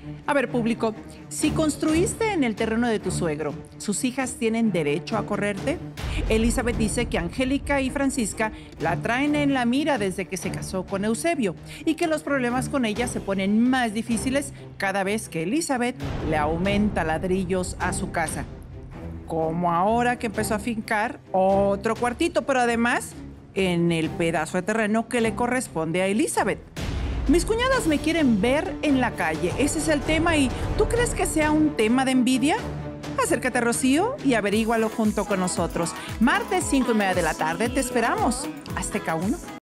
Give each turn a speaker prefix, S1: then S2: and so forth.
S1: A ver, público, si construiste en el terreno de tu suegro, ¿sus hijas tienen derecho a correrte? Elizabeth dice que Angélica y Francisca la traen en la mira desde que se casó con Eusebio y que los problemas con ella se ponen más difíciles cada vez que Elizabeth le aumenta ladrillos a su casa. Como ahora que empezó a fincar otro cuartito, pero además en el pedazo de terreno que le corresponde a Elizabeth. Mis cuñadas me quieren ver en la calle, ese es el tema. ¿Y tú crees que sea un tema de envidia? Acércate, Rocío, y averígualo junto con nosotros. Martes, 5:30 de la tarde, te esperamos. Azteca 1.